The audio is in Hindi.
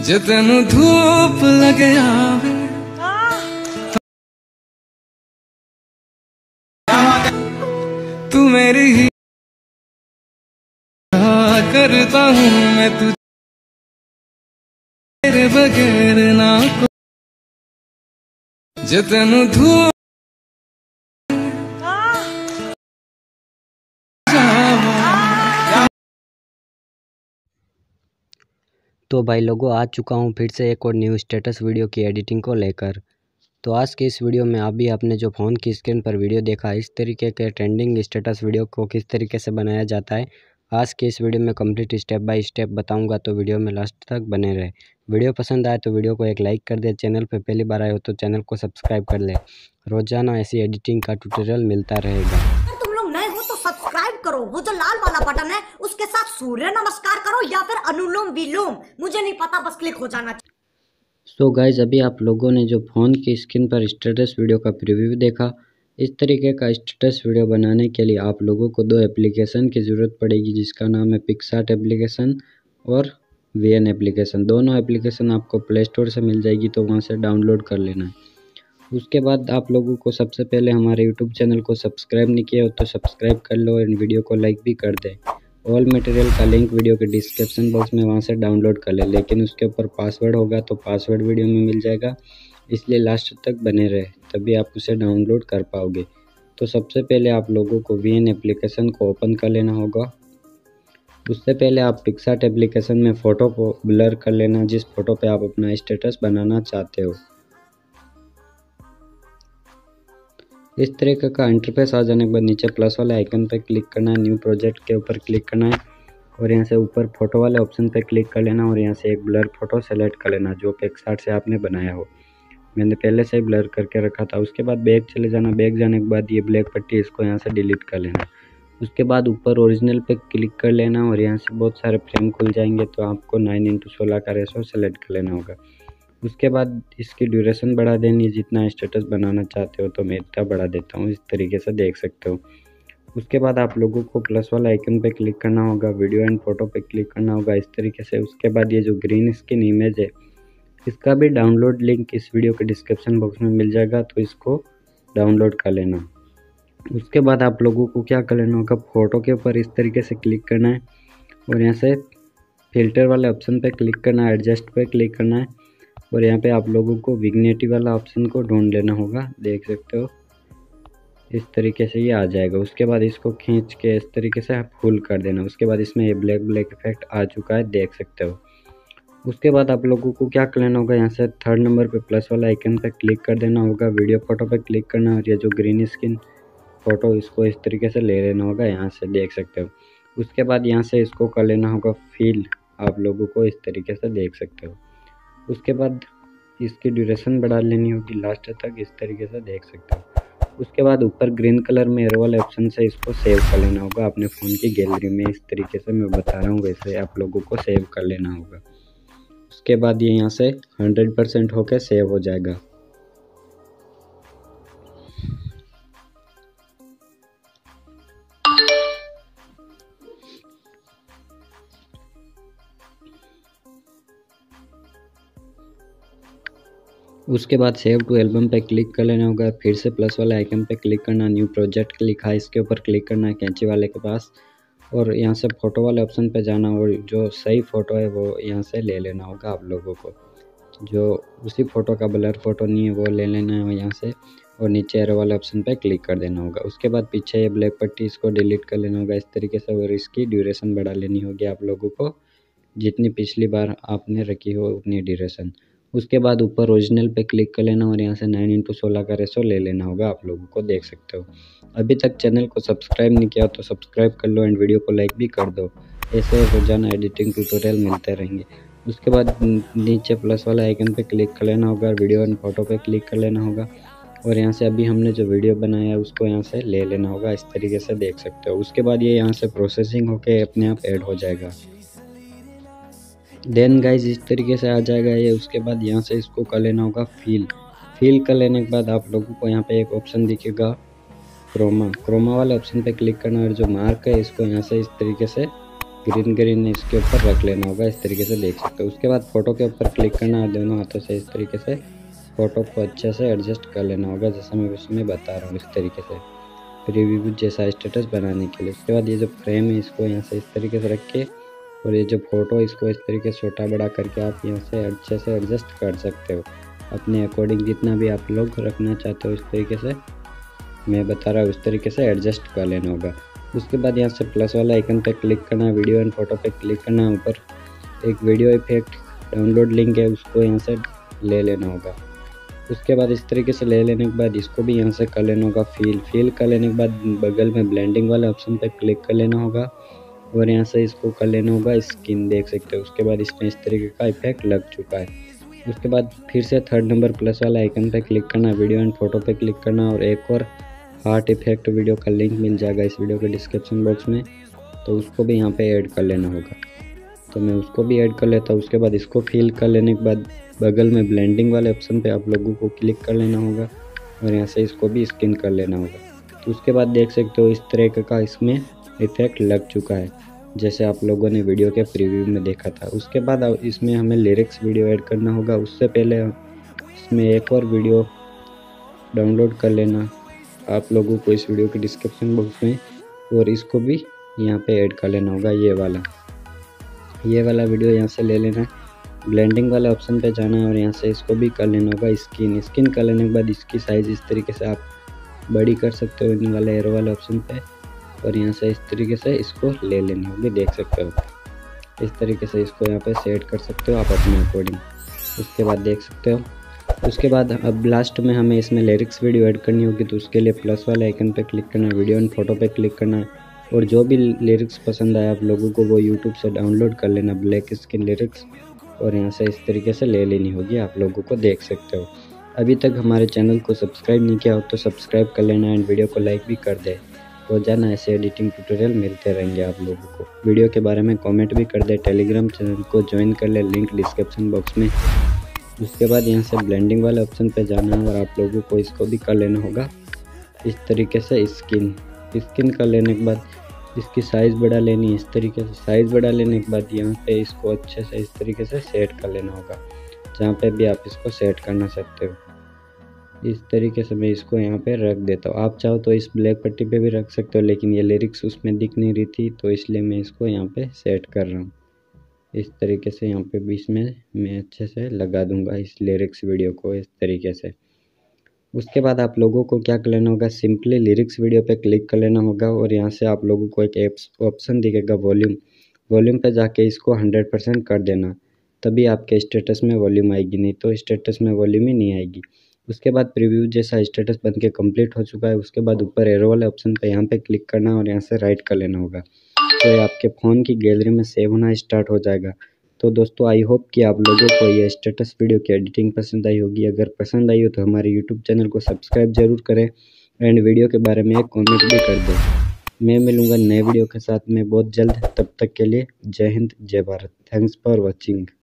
जे तेनू धूप लगे आवे तू मेरी ही करता हूँ मैं तुझे तेरे बगैर ना को जे तेनू धूप तो भाई लोगों आ चुका हूँ फिर से एक और न्यू स्टेटस वीडियो की एडिटिंग को लेकर। तो आज की इस वीडियो में अभी आपने जो फ़ोन की स्क्रीन पर वीडियो देखा, इस तरीके के ट्रेंडिंग स्टेटस वीडियो को किस तरीके से बनाया जाता है आज की इस वीडियो में कंप्लीट स्टेप बाय स्टेप बताऊंगा। तो वीडियो में लास्ट तक बने रहे। वीडियो पसंद आए तो वीडियो को एक लाइक कर दे। चैनल पर पहली बार आए हो तो चैनल को सब्सक्राइब कर ले। रोजाना ऐसी एडिटिंग का ट्यूटोरियल मिलता रहेगा। तुम लोग नए हो तो सब्सक्राइब करो, वो जो लाल वाला बटन है उसके साथ सूर्य नमस्कार करो या फिर अनुलोम विलोम, मुझे नहीं पता, बस क्लिक हो जाना चाहिए। सो गाइज अभी आप लोगों ने जो फ़ोन की स्क्रीन पर स्टेटस वीडियो का प्रीव्यू देखा, इस तरीके का स्टेटस वीडियो बनाने के लिए आप लोगों को दो एप्लीकेशन की ज़रूरत पड़ेगी, जिसका नाम है पिक्सार्ट एप्लीकेशन और वीएन एप्लीकेशन। दोनों एप्लीकेशन आपको प्ले स्टोर से मिल जाएगी, तो वहाँ से डाउनलोड कर लेना है। उसके बाद आप लोगों को सबसे पहले हमारे यूट्यूब चैनल को सब्सक्राइब नहीं किया हो तो सब्सक्राइब कर लो और वीडियो को लाइक भी कर दें। ऑल मटेरियल का लिंक वीडियो के डिस्क्रिप्शन बॉक्स में वहाँ से डाउनलोड कर ले, लेकिन उसके ऊपर पासवर्ड होगा तो पासवर्ड वीडियो में मिल जाएगा, इसलिए लास्ट तक बने रहे, तभी आप उसे डाउनलोड कर पाओगे। तो सबसे पहले आप लोगों को वीएन एप्लीकेशन को ओपन कर लेना होगा। उससे पहले आप पिक्सार्ट एप्लीकेशन में फ़ोटो को ब्लर कर लेना, जिस फ़ोटो पे आप अपना स्टेटस बनाना चाहते हो। इस तरीके का इंटरफेस आ जाने के बाद नीचे प्लस वाले आइकन पर क्लिक करना है, न्यू प्रोजेक्ट के ऊपर क्लिक करना है और यहाँ से ऊपर फोटो वाले ऑप्शन पे क्लिक कर लेना और यहाँ से एक ब्लर फोटो सेलेक्ट कर लेना जो पिक्सार्ट से आपने बनाया हो। मैंने पहले से ही ब्लर करके रखा था। उसके बाद बैक चले जाना, बैक जाने के बाद ये ब्लैक पट्टी इसको यहाँ से डिलीट कर लेना। उसके बाद ऊपर ओरिजिनल पे क्लिक कर लेना और यहाँ से बहुत सारे फ्रेम खुल जाएंगे, तो आपको 9:16 का रेशो सेलेक्ट कर लेना होगा। उसके बाद इसकी ड्यूरेशन बढ़ा देनी, जितना स्टेटस बनाना चाहते हो, तो मैं इतना बढ़ा देता हूँ, इस तरीके से देख सकते हो। उसके बाद आप लोगों को प्लस वाला आइकन पे क्लिक करना होगा, वीडियो एंड फोटो पे क्लिक करना होगा इस तरीके से। उसके बाद ये जो ग्रीन स्क्रीन इमेज है, इसका भी डाउनलोड लिंक इस वीडियो के डिस्क्रिप्शन बॉक्स में मिल जाएगा, तो इसको डाउनलोड कर लेना। उसके बाद आप लोगों को क्या कर लेना होगा, फ़ोटो के ऊपर इस तरीके से क्लिक करना है और यहाँ से फिल्टर वाले ऑप्शन पे क्लिक करना है, एडजस्ट पे क्लिक करना है और यहाँ पे आप लोगों को विग्नेटिव वाला ऑप्शन को ढूंढ लेना होगा, देख सकते हो इस तरीके से ये आ जाएगा। उसके बाद इसको खींच के इस तरीके से फुल कर देना। उसके बाद इसमें ये ब्लैक ब्लैक इफेक्ट आ चुका है, देख सकते हो। उसके बाद आप लोगों को क्या कर लेना होगा, यहाँ से थर्ड नंबर पे प्लस वाला आइकन पे क्लिक कर देना होगा, वीडियो फोटो पे क्लिक करना और ये जो ग्रीन स्क्रीन फोटो इसको इस तरीके से ले लेना होगा, यहाँ से देख सकते हो। उसके बाद यहाँ से इसको कर लेना होगा फील, आप लोगों को इस तरीके से देख सकते हो। उसके बाद इसकी ड्यूरेशन बढ़ा लेनी होगी लास्ट तक, इस तरीके से देख सकते हो। उसके बाद ऊपर ग्रीन कलर में एरो वाले ऑप्शन से इसको सेव कर लेना होगा अपने फ़ोन की गैलरी में, इस तरीके से मैं बता रहा हूँ वैसे आप लोगों को सेव कर लेना होगा। उसके बाद ये यहाँ से 100% होकर सेव हो जाएगा। उसके बाद सेव टू एल्बम पे क्लिक कर लेना होगा, फिर से प्लस वाले आइकन पे क्लिक करना, न्यू प्रोजेक्ट लिखा है इसके ऊपर क्लिक करना है कैंची वाले के पास और यहाँ से फ़ोटो वाले ऑप्शन पे जाना और जो सही फ़ोटो है वो यहाँ से ले लेना होगा आप लोगों को। जो उसी फ़ोटो का ब्लर फ़ोटो नहीं है वो ले लेना है यहाँ से और नीचे एरो वाले ऑप्शन पे क्लिक कर देना होगा। उसके बाद पीछे ये ब्लैक पट्टी इसको डिलीट कर लेना होगा इस तरीके से और इसकी ड्यूरेशन बढ़ा लेनी होगी आप लोगों को, जितनी पिछली बार आपने रखी हो उतनी ड्यूरेशन। उसके बाद ऊपर ओरिजिनल पे क्लिक कर लेना और यहाँ से 9:16 का रेशो ले लेना होगा, आप लोगों को देख सकते हो। अभी तक चैनल को सब्सक्राइब नहीं किया तो सब्सक्राइब कर लो एंड वीडियो को लाइक भी कर दो, ऐसे रोजाना एडिटिंग ट्यूटोरियल मिलते रहेंगे। उसके बाद नीचे प्लस वाला आइकन पे क्लिक कर लेना होगा, वीडियो एंड फोटो पे क्लिक कर लेना होगा और यहाँ से अभी हमने जो वीडियो बनाया है उसको यहाँ से ले लेना होगा, इस तरीके से देख सकते हो। उसके बाद ये यहाँ से प्रोसेसिंग होके अपने आप ऐड हो जाएगा। देन गाइज इस तरीके से आ जाएगा ये। उसके बाद यहाँ से इसको कर लेना होगा फिल कर लेने के बाद आप लोगों को यहाँ पे एक ऑप्शन दिखेगा क्रोमा वाले ऑप्शन पे क्लिक करना और जो मार्क है इसको यहाँ से इस तरीके से ग्रीन ग्रीन इसके ऊपर रख लेना होगा, इस तरीके से देख सकते हो। उसके बाद फ़ोटो के ऊपर क्लिक करना है, दोनों हाथों से इस तरीके से फ़ोटो को अच्छे से एडजस्ट कर लेना होगा, जैसा मैं उसमें बता रहा हूँ, इस तरीके से प्रीव्यू जैसा स्टेटस बनाने के लिए। उसके बाद ये जो फ्रेम है इसको यहाँ से इस तरीके से रख के, और ये जो फ़ोटो इसको इस तरीके से छोटा बड़ा करके आप यहाँ से अच्छे से एडजस्ट कर सकते हो अपने अकॉर्डिंग, जितना भी आप लोग रखना चाहते हो इस तरीके से मैं बता रहा हूँ, उस तरीके से एडजस्ट कर लेना होगा। उसके बाद यहाँ से प्लस वाला आइकन पे क्लिक करना है, वीडियो एंड फोटो पे क्लिक करना है, ऊपर एक वीडियो इफेक्ट डाउनलोड लिंक है उसको यहाँ से ले लेना होगा। उसके बाद इस तरीके से ले लेने के बाद इसको भी यहाँ से कर लेना होगा फील कर लेने के बाद बगल में ब्लेंडिंग वाले ऑप्शन पे क्लिक कर लेना होगा और यहाँ से इसको कर लेना होगा स्किन, देख सकते हो। उसके बाद इसमें इस तरीके का इफेक्ट लग चुका है। उसके बाद फिर से 3rd नंबर प्लस वाला आइकन पे क्लिक करना, वीडियो एंड फोटो पे क्लिक करना और एक और हार्ट इफेक्ट वीडियो का लिंक मिल जाएगा इस वीडियो के डिस्क्रिप्शन बॉक्स में, तो उसको भी यहाँ पे ऐड कर लेना होगा। तो मैं उसको भी ऐड कर लेता हूँ। उसके बाद इसको फिल कर लेने के बाद बगल में ब्लेंडिंग वाले ऑप्शन पे आप लोगों को क्लिक कर लेना होगा और यहाँ से इसको भी स्किन कर लेना होगा। तो उसके बाद देख सकते हो इस तरह का इसमें इफेक्ट लग चुका है, जैसे आप लोगों ने वीडियो के प्रीव्यू में देखा था। उसके बाद इसमें हमें लिरिक्स वीडियो ऐड करना होगा। उससे पहले इसमें एक और वीडियो डाउनलोड कर लेना आप लोगों को इस वीडियो के डिस्क्रिप्शन बॉक्स में, और इसको भी यहाँ पे ऐड कर लेना होगा। ये वाला वीडियो यहाँ से ले लेना है, ब्लेंडिंग वाले ऑप्शन पे जाना है और यहाँ से इसको भी कर लेना होगा स्किन कर लेने के बाद इसकी साइज़ इस तरीके से आप बड़ी कर सकते हो इन वाले एरो वाले ऑप्शन पे, और यहाँ से इस तरीके से इसको ले लेनी होगी, देख सकते हो। इस तरीके से इसको यहाँ पे सेट कर सकते हो आप अपने अकॉर्डिंग। उसके बाद देख सकते हो। उसके बाद अब लास्ट में हमें इसमें लिरिक्स वीडियो ऐड करनी होगी, तो उसके लिए प्लस वाले आइकन पे क्लिक करना है, वीडियो एंड फोटो पे क्लिक करना है और जो भी लिरिक्स पसंद आए आप लोगों को वो यूट्यूब से डाउनलोड कर लेना, ब्लैक स्किन लिरिक्स, और यहाँ से इस तरीके से ले लेनी होगी आप लोगों को, देख सकते हो। अभी तक हमारे चैनल को सब्सक्राइब नहीं किया हो तो सब्सक्राइब कर लेना एंड वीडियो को लाइक भी कर दे। रोजाना ऐसे एडिटिंग ट्यूटोरियल मिलते रहेंगे आप लोगों को। वीडियो के बारे में कमेंट भी कर दे, टेलीग्राम चैनल को ज्वाइन कर ले, लिंक डिस्क्रिप्शन बॉक्स में। उसके बाद यहाँ से ब्लेंडिंग वाले ऑप्शन पे जाना है और आप लोगों को इसको भी कर लेना होगा इस तरीके से स्किन कर लेने के बाद इसकी साइज़ बढ़ा लेनी है, इस तरीके से साइज़ बढ़ा लेने के बाद यहाँ पे इसको अच्छे से इस तरीके से सेट कर लेना होगा, जहाँ पे भी आप इसको सेट करना चाहते हो। इस तरीके से मैं इसको यहाँ पे रख देता हूँ। आप चाहो तो इस ब्लैक पट्टी पे भी रख सकते हो, लेकिन ये लिरिक्स उसमें दिख नहीं रही थी तो इसलिए मैं इसको यहाँ पे सेट कर रहा हूँ। इस तरीके से यहाँ पे बीच में मैं अच्छे से लगा दूंगा इस लिरिक्स वीडियो को इस तरीके से। उसके बाद आप लोगों को क्या कर लेना होगा, सिंपली लिरिक्स वीडियो पे क्लिक कर लेना होगा और यहाँ से आप लोगों को एक ऑप्शन दिखेगा वॉल्यूम पे जाके इसको 100% कर देना, तभी आपके स्टेटस में वॉल्यूम आएगी, नहीं तो स्टेटस में वॉल्यूम ही नहीं आएगी। उसके बाद प्रीव्यू जैसा स्टेटस बन के कम्प्लीट हो चुका है। उसके बाद ऊपर एरो वाले ऑप्शन पे यहाँ पे क्लिक करना है और यहाँ से राइट कर लेना होगा, तो ये आपके फ़ोन की गैलरी में सेव होना स्टार्ट हो जाएगा। तो दोस्तों आई होप कि आप लोगों को ये स्टेटस वीडियो की एडिटिंग पसंद आई होगी। अगर पसंद आई हो तो हमारे यूट्यूब चैनल को सब्सक्राइब जरूर करें एंड वीडियो के बारे में एक कमेंट भी कर दें। मैं मिलूँगा नए वीडियो के साथ में बहुत जल्द, तब तक के लिए जय हिंद जय भारत। Thanks for watching.